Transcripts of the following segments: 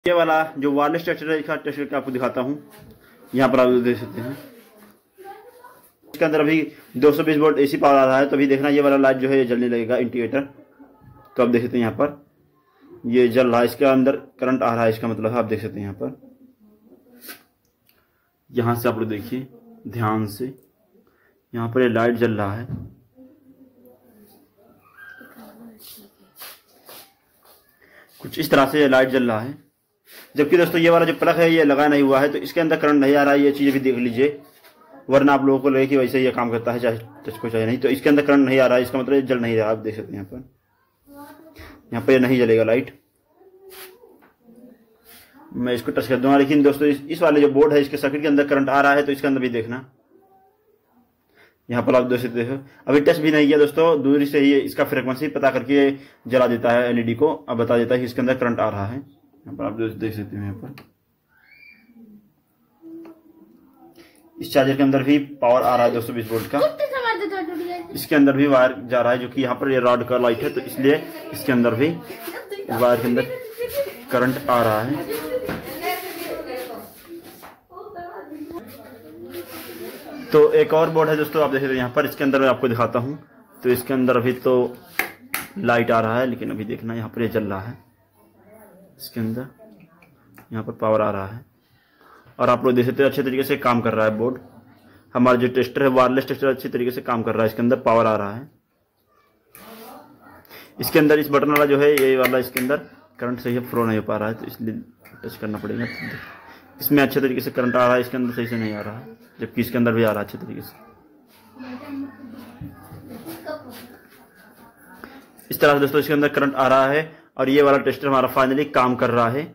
ये वाला जो वायरलेस टेस्टर है इसका टेस्ट करके आपको दिखाता हूँ। यहाँ पर आप देख सकते हैं इसके अंदर अभी 220 वोल्ट एसी पावर आ रहा है। तो अभी देखना ये वाला लाइट जो है ये जलने लगेगा इंडिकेटर। तो आप देख सकते हैं यहाँ पर ये जल रहा है, इसके अंदर करंट आ रहा है, इसका मतलब है आप देख सकते हैं यहाँ पर। यहाँ से आप लोग देखिए ध्यान से, यहाँ पर ये लाइट जल रहा है। कुछ इस तरह से ये लाइट जल रहा है। जबकि दोस्तों ये वाला जो प्लग है ये लगा नहीं हुआ है, तो इसके अंदर करंट नहीं आ रहा है। ये चीज़ भी देख लीजिए, वरना आप लोगों को लगे कि वैसे ये काम करता है चाहे टच को चाहे नहीं। तो इसके अंदर करंट नहीं आ रहा है, इसका मतलब ये जल नहीं रहा। आप देख सकते हैं यहाँ पर ये नहीं जलेगा लाइट। मैं इसको टच कर दूंगा, लेकिन दोस्तों इस वाले जो बोर्ड है इसके सर्किट के अंदर करंट आ रहा है। तो इसके अंदर भी देखना, यहाँ पर आप देख सकते हो अभी टच भी नहीं किया दोस्तों, दूरी से ही इसका फ्रीक्वेंसी पता करके जला देता है एलईडी को। अब बता देता है कि इसके अंदर करंट आ रहा है। यहाँ पर आप देख सकते हो यहाँ पर इस चार्जर के अंदर भी पावर आ रहा है 220 वोल्ट का। इसके अंदर भी वायर जा रहा है, जो कि यहाँ पर ये रॉड का लाइट है, तो इसलिए इसके अंदर भी वायर के अंदर करंट आ रहा है। तो एक और बोर्ड है दोस्तों, आप देख रहे हैं यहाँ पर, इसके अंदर मैं आपको दिखाता हूँ। तो इसके अंदर अभी तो लाइट आ रहा है, लेकिन अभी देखना यहाँ पर ये जल रहा है। इसके अंदर यहाँ पर पावर आ रहा है और आप लोग देख सकते हैं अच्छे तरीके से काम कर रहा है बोर्ड। हमारा जो टेस्टर है वायरलेस टेस्टर अच्छी तरीके से काम कर रहा है। इसके अंदर पावर आ रहा है। इसके अंदर इस बटन वाला जो है ये वाला, इसके अंदर करंट सही से फ्लो नहीं हो पा रहा है, तो इसलिए टच करना पड़ेगा। इसमें अच्छे तरीके से करंट आ रहा है, इसके अंदर सही से नहीं आ रहा है, जबकि इसके अंदर भी आ रहा है अच्छे तरीके से। इस तरह से दोस्तों इसके अंदर करंट आ रहा है और ये वाला टेस्टर हमारा फाइनली काम कर रहा है।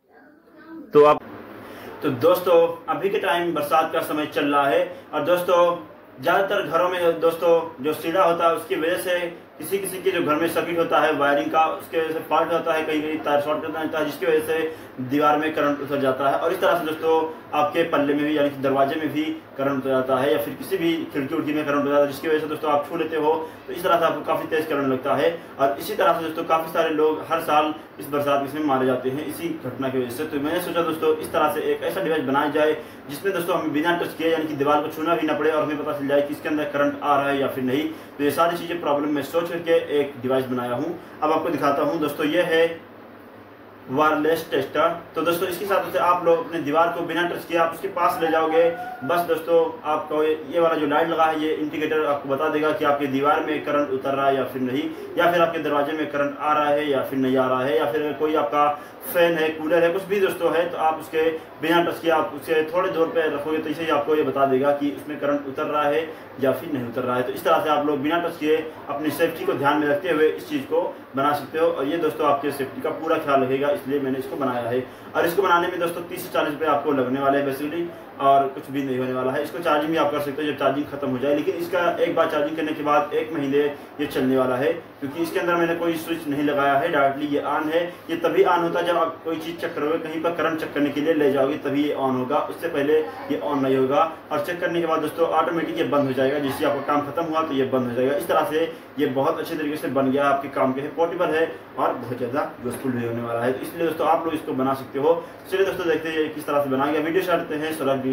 तो दोस्तों अभी के टाइम बरसात का समय चल रहा है और दोस्तों ज़्यादातर घरों में दोस्तों जो सीढ़ा होता है उसकी वजह से किसी किसी के जो घर में सर्किट होता है वायरिंग का, उसके वजह से फॉल्ट होता है, कहीं कहीं तार शॉर्ट होता है, जिसकी वजह से दीवार में करंट उतर जाता है। और इस तरह से दोस्तों आपके पल्ले में भी यानी कि दरवाजे में भी करंट उतर जाता है, या फिर किसी भी खिड़की उड़की में करंट उतर जाता है, जिसकी वजह से दोस्तों आप छू लेते हो तो इस तरह से आपको काफ़ी तेज करंट लगता है। और इसी तरह से दोस्तों काफ़ी सारे लोग हर साल इस बरसात में मारे जाते हैं इसी घटना की वजह से। तो मैंने सोचा दोस्तों इस तरह से एक ऐसा डिवाइस बनाया जाए जिसमें दोस्तों हमें बिना टच किए यानी कि दीवार को छूना भी ना पड़े और हमें पता चल जाए कि इसके अंदर करंट आ रहा है या फिर नहीं। तो ये सारी चीज़ें प्रॉब्लम मैं सोच करके एक डिवाइस बनाया हूँ। अब आपको दिखाता हूँ दोस्तों, ये है वायरलेस टेस्टर। तो दोस्तों इसके साथ से आप लोग अपने दीवार को बिना टच किए आप उसके पास ले जाओगे, बस दोस्तों आपको ये वाला जो लाइट लगा है ये इंडिकेटर आपको बता देगा कि आपकी दीवार में करंट उतर रहा है या फिर नहीं, या फिर आपके दरवाजे में करंट आ रहा है या फिर नहीं आ रहा है, या फिर कोई आपका फैन है, कूलर है, कुछ भी दोस्तों है, तो आप उसके बिना टच किए आप उसे थोड़े दूर पे रखोगे तो इसे ही आपको ये बता देगा कि उसमें करंट उतर रहा है या फिर नहीं उतर रहा है। तो इस तरह से आप लोग बिना टच किए अपनी सेफ्टी को ध्यान में रखते हुए इस चीज़ को बना सकते हो। और ये दोस्तों आपके सेफ्टी का पूरा ख्याल रखेगा, इसलिए मैंने इसको बनाया है। और इसको बनाने में दोस्तों 30 से 40 रुपये आपको लगने वाले हैं बेसिकली, और कुछ भी नहीं होने वाला है। इसको चार्जिंग भी आप कर सकते हो जब चार्जिंग खत्म हो जाए, लेकिन इसका एक बार चार्जिंग करने के बाद 1 महीने ये चलने वाला है, क्योंकि इसके अंदर मैंने कोई स्विच नहीं लगाया है, डायरेक्टली ये ऑन है। ये तभी ऑन होता है जब आप कोई चीज़ चेक करोगे, कहीं पर करंट चेक करने के लिए ले जाओगे तभी ये ऑन होगा, उससे पहले ये ऑन नहीं होगा। और चेक करने के बाद दोस्तों ऑटोमेटिक ये बंद हो जाएगा, जिससे आपका काम खत्म हुआ तो ये बंद हो जाएगा। इस तरह से ये बहुत अच्छे तरीके से बन गया, आपके काम के है, पोर्टेबल है और बहुत ज़्यादा यूजफुल भी होने वाला है। तो इसलिए दोस्तों आप लोग इसको बना सकते हो। चलिए दोस्तों देखते हैं किस तरह से बना गया। वीडियो स्टार्ट करते हैं।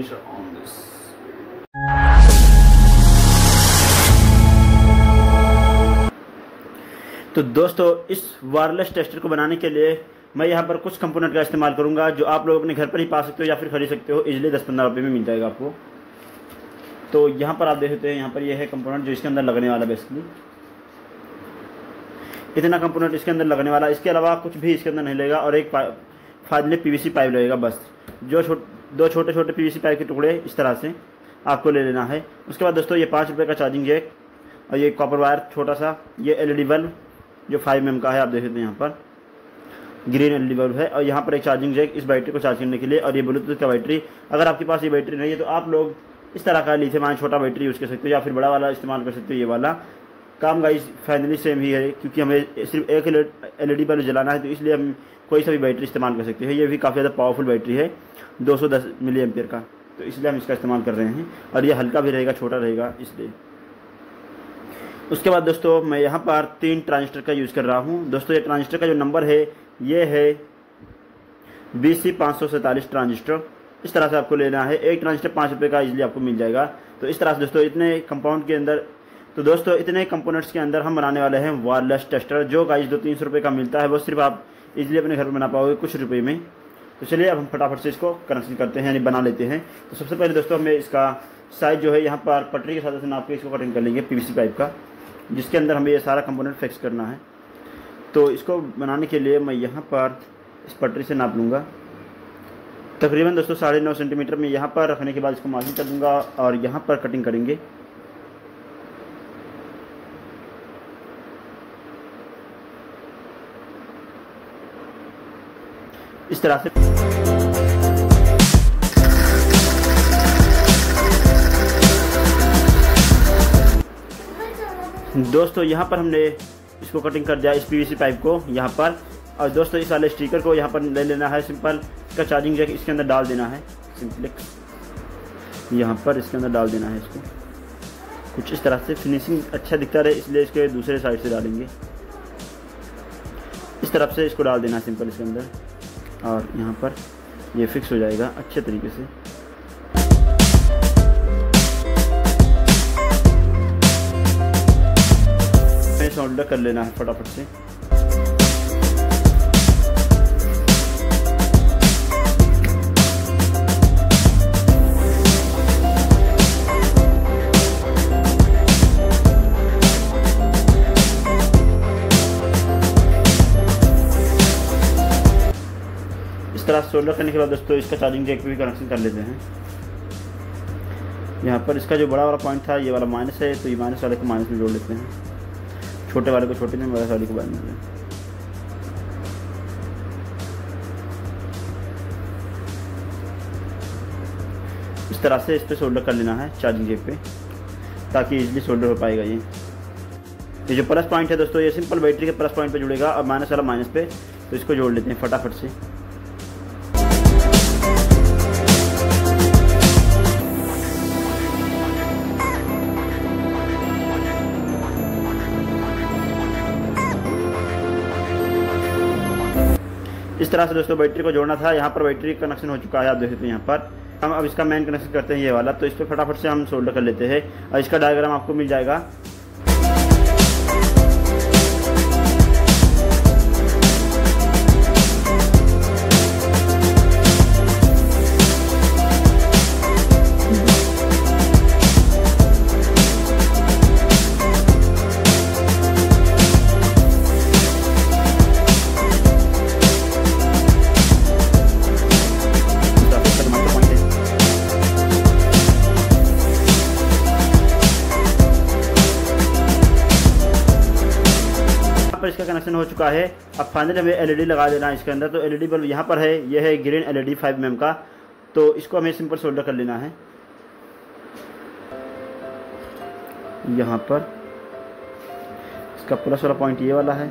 तो दोस्तों इस वायरलेस टेस्टर को बनाने के लिए मैं यहाँ पर कुछ कंपोनेंट का इस्तेमाल करूँगा जो आप लोग अपने घर पर ही पा सकते हो या फिर खरीद सकते हो। इजीली 10-15 रुपये में मिल जाएगा आपको। तो यहाँ पर आप देख सकते हैं, यहाँ पर ये है कंपोनेंट जो इसके अंदर लगने वाला बेसिकली। इतना कंपोनेंट इसके अंदर लगने वाला, इसके अलावा कुछ भी इसके अंदर नहीं लगेगा। और एक फाइनली पीवीसी पाइप लगेगा बस, जो दो छोटे छोटे पीवीसी पाइप के टुकड़े इस तरह से आपको ले लेना है। उसके बाद दोस्तों ये 5 रुपये का चार्जिंग जैक और ये कॉपर वायर छोटा सा, ये एलईडी बल्ब जो 5 mm का है, आप देख सकते हैं यहाँ पर ग्रीन एलईडी बल्ब है। और यहाँ पर एक चार्जिंग जैक इस बैटरी को चार्ज करने के लिए, और ये ब्लूटूथ का बैटरी। अगर आपके पास ये बैटरी नहीं है तो आप लोग इस तरह का लिथियम आयन छोटा बैटरी यूज़ कर सकते हो, या फिर बड़ा वाला इस्तेमाल कर सकते हो। ये वाला काम गाइस फाइनली सेम ही है, क्योंकि हमें सिर्फ एक एलईडी बल्ब जलाना है, तो इसलिए हम कोई सा भी बैटरी इस्तेमाल कर सकते हैं। ये भी काफ़ी ज़्यादा पावरफुल बैटरी है, 210 मिली एम्पियर का, तो इसलिए हम इसका इस्तेमाल कर रहे हैं। और ये हल्का भी रहेगा, छोटा रहेगा इसलिए। उसके बाद दोस्तों मैं यहाँ पर 3 ट्रांजिस्टर का यूज़ कर रहा हूँ। दोस्तों ये ट्रांजिस्टर का जो नंबर है ये है BC547 ट्रांजिस्टर। इस तरह से आपको लेना है। एक ट्रांजिस्टर 5 रुपये का इजीली आपको मिल जाएगा। तो इस तरह से दोस्तों इतने कंपाउंड के अंदर, तो दोस्तों इतने कंपोनेंट्स के अंदर हम बनाने वाले हैं वायरलेस टेस्टर, जो गाइस 200-300 रुपये का मिलता है। वो सिर्फ आप इजीली अपने घर में बना पाओगे कुछ रुपये में। तो चलिए अब हम फटाफट से इसको कनेक्शन करते हैं, यानी बना लेते हैं। तो सबसे पहले दोस्तों हमें इसका साइज जो है यहाँ पर पटरी के साथ से नाप के इसको कटिंग कर लेंगे PVC पाइप का, जिसके अंदर हमें ये सारा कंपोनेंट फिक्स करना है। तो इसको बनाने के लिए मैं यहाँ पर इस पटरी से नाप लूँगा तकरीबन दोस्तों 9.5 सेंटीमीटर में। यहाँ पर रखने के बाद इसको मार्किंग कर दूँगा और यहाँ पर कटिंग करेंगे। इस तरह से दोस्तों यहाँ पर हमने इसको कटिंग कर दिया, इस PVC पाइप को यहाँ पर। और दोस्तों इस वाले स्टिकर को यहाँ पर ले लेना है सिंपल। इसका चार्जिंग जैक इसके अंदर डाल देना है सिंपल, यहाँ पर इसके अंदर डाल देना है इसको। कुछ इस तरह से फिनिशिंग अच्छा दिखता रहे इसलिए इसके दूसरे साइड से डालेंगे। इस तरफ से इसको डाल देना है सिंपल इसके अंदर, और यहाँ पर ये फिक्स हो जाएगा अच्छे तरीके से। सोल्डर कर लेना है फटाफट से। इस तरह सोल्डर करने के बाद दोस्तों इसका चार्जिंग जैक पे भी कनेक्शन कर लेते हैं। यहाँ पर इसका जो बड़ा वाला पॉइंट था ये वाला माइनस है, तो ये माइनस वाले को माइनस में जोड़ लेते हैं, छोटे वाले को छोटे में, बड़े वाले को बड़े में। इस तरह से इस पे सोल्डर कर लेना है चार्जिंग जैक पे, ताकि इजीली सोल्डर हो पाएगा। ये जो प्लस पॉइंट है दोस्तों ये सिंपल बैटरी के प्लस पॉइंट पे जुड़ेगा और माइनस वाला माइनस पे। तो इसको जोड़ लेते हैं फटाफट से। इस तरह से दोस्तों बैटरी को जोड़ना था। यहाँ पर बैटरी कनेक्शन हो चुका है, आप देख सकते हैं। यहाँ पर हम अब इसका मेन कनेक्शन करते हैं ये वाला। तो इस पर फटाफट से हम सोल्डर कर लेते हैं और इसका डायग्राम आपको मिल जाएगा। इसका कनेक्शन हो चुका है। अब फाइनली हमें LED लगा देना है इसके अंदर। तो LED बल्ब यहाँ पर है, ये है ग्रीन LED 5 mm का। तो इसको हमें सिंपल सोल्डर कर लेना है। यहाँ पर इसका प्लस वाला पॉइंट ये वाला है,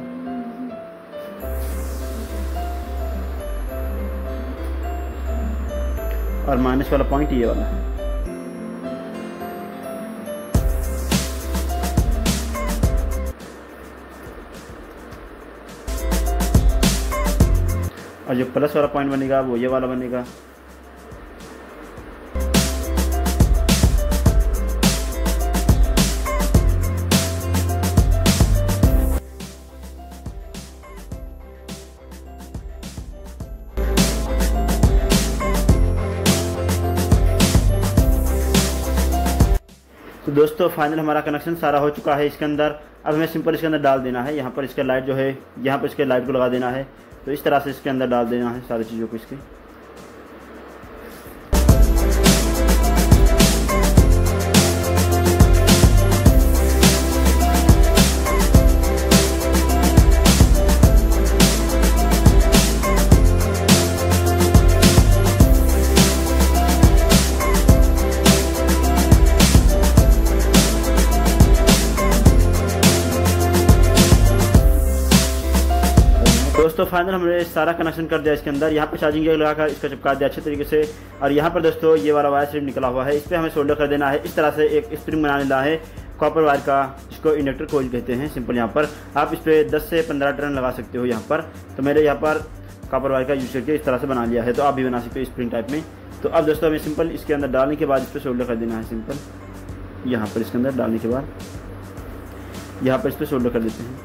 और माइनस वाला पॉइंट ये वाला है। और जो प्लस वाला पॉइंट बनेगा वो ये वाला बनेगा। तो दोस्तों फाइनल हमारा कनेक्शन सारा हो चुका है इसके अंदर। अब हमें सिंपल इसके अंदर डाल देना है। यहाँ पर इसका लाइट जो है, यहाँ पर इसके लाइट को लगा देना है। तो इस तरह से इसके अंदर डाल देना है सारी चीज़ों को इसके। दोस्तों फाइनल हमने सारा कनेक्शन कर दिया इसके अंदर। यहाँ पर चार्जिंग जैक लगाकर इसका चिपका दिया अच्छे तरीके से। और यहाँ पर दोस्तों ये वाला वायर सिर्फ निकला हुआ है, इस पर हमें सोल्डर कर देना है। इस तरह से एक स्प्रिंग बना लेना है कॉपर वायर का, इसको इंडक्टर कोइल कहते हैं सिंपल। यहाँ पर आप इस पर 10 से 15 टर्न लगा सकते हो यहाँ पर। तो मेरे यहाँ पर कॉपर वायर का यूज करके इस तरह से बना लिया है। तो आप भी बना सकते हो स्प्रिंग टाइप में। तो अब दोस्तों हमें सिंपल इसके अंदर डालने के बाद इस पर सोल्डर कर देना है। सिंपल यहाँ पर इसके अंदर डालने के बाद यहाँ पर इस पर सोल्डर कर देते हैं।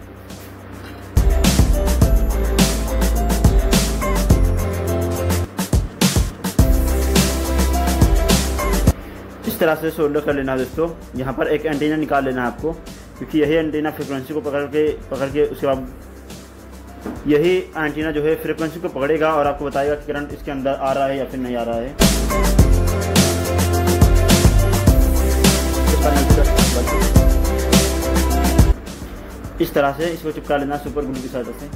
इस तरह से सोल्डर कर लेना है दोस्तों। यहाँ पर एक एंटीना निकाल लेना है आपको, क्योंकि यही एंटीना फ्रिक्वेंसी को पकड़ के उसके बाद यही एंटीना जो है फ्रिक्वेंसी को पकड़ेगा और आपको बताएगा कि करंट इसके अंदर आ रहा है या फिर नहीं आ रहा है। इस तरह से इसको चिपका लेना सुपर ग्लू की सहायता से।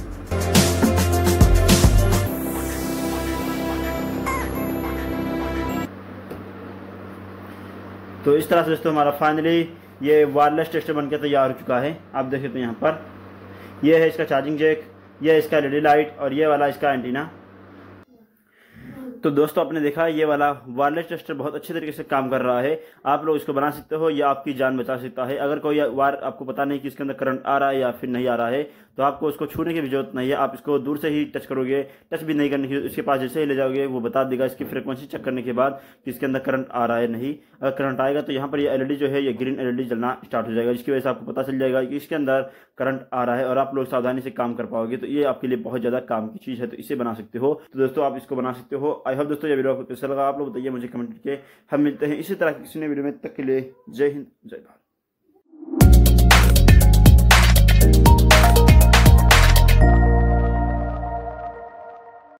तो इस तरह से दोस्तों हमारा फाइनली ये वायरलेस टेस्टर बनकर तैयार हो चुका है। आप देख सकते हो यहाँ पर ये है इसका चार्जिंग जैक, ये है इसका एलईडी लाइट और ये वाला इसका एंटीना। तो दोस्तों आपने देखा ये वाला वायरलेस टेस्टर बहुत अच्छे तरीके से काम कर रहा है। आप लोग इसको बना सकते हो, यह आपकी जान बचा सकता है। अगर कोई वायर आपको पता नहीं कि इसके अंदर करंट आ रहा है या फिर नहीं आ रहा है, तो आपको उसको छूने की भी जरूरत नहीं है। आप इसको दूर से ही टच करोगे, टच भी नहीं करने की, इसके पास जैसे ही ले जाओगे वो बता देगा इसकी फ्रिक्वेंसी चेक करने के बाद कि इसके अंदर करंट आ रहा है नहीं। अगर करंट आएगा तो यहाँ पर ये एलईडी जो है ये ग्रीन एलईडी जलना स्टार्ट हो जाएगा, जिसकी वजह से आपको पता चल जाएगा कि इसके अंदर करंट आ रहा है और आप लोग सावधानी से काम कर पाओगे। तो ये आपके लिए बहुत ज़्यादा काम की चीज़ है, तो इसे बना सकते हो। तो दोस्तों आप इसको बना सकते हो। आई होप दोस्तों ये वीडियो आपको कैसा लगा, आप लोग बताइए मुझे कमेंट करके। हम मिलते हैं इसी तरह की किसी नए वीडियो में, तक के लिए जय हिंद जय भारत।